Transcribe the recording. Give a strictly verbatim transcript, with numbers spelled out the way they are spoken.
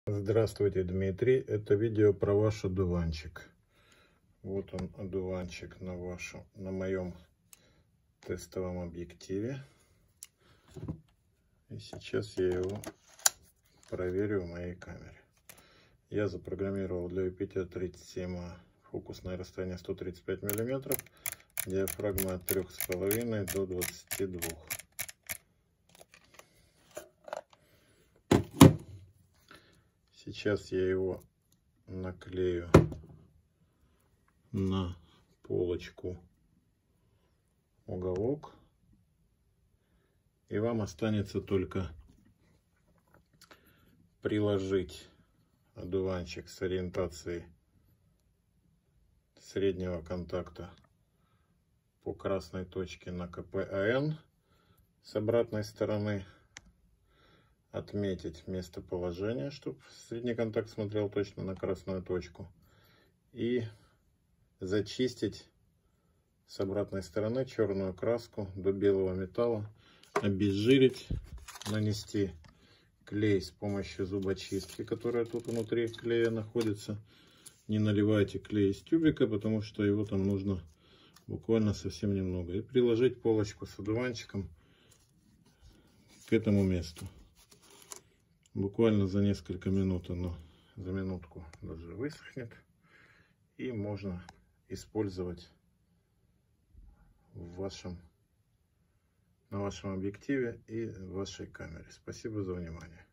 Здравствуйте, Дмитрий. Это видео про ваш одуванчик. Вот он, одуванчик на вашем, на моем тестовом объективе. И сейчас я его проверю в моей камере. Я запрограммировал для Юпитер тридцать семь А фокусное расстояние сто тридцать пять миллиметров, диафрагма от трёх с половиной до двадцати двух. Сейчас я его наклею на полочку уголок, и вам останется только приложить одуванчик с ориентацией среднего контакта по красной точке на ка пэ а эн с обратной стороны, отметить местоположение, чтобы средний контакт смотрел точно на красную точку, и зачистить с обратной стороны черную краску до белого металла, обезжирить, нанести клей с помощью зубочистки, которая тут внутри клея находится. Не наливайте клей из тюбика, потому что его там нужно буквально совсем немного. И приложить полочку с одуванчиком к этому месту. Буквально за несколько минут оно, за минутку даже высохнет, и можно использовать в вашем, на вашем объективе и в вашей камере. Спасибо за внимание.